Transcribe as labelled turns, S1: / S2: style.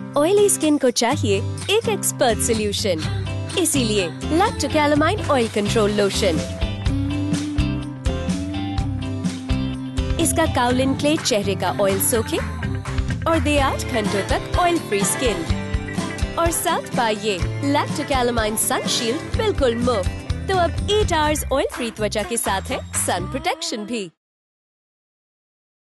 S1: Oily skin को चाहिए एक एक्सपर्ट सोल्यूशन, इसीलिए लैक्टोकैलामाइन ऑयल कंट्रोल लोशन। इसका काउलिन क्ले चेहरे का ऑयल सोखे और दे 8 घंटों तक ऑयल फ्री स्किन। और साथ पाइए लैक्टोकैलामाइन सन शील्ड बिल्कुल मुफ्त। तो अब 8 आवर्स ऑयल फ्री त्वचा के साथ है सन प्रोटेक्शन भी।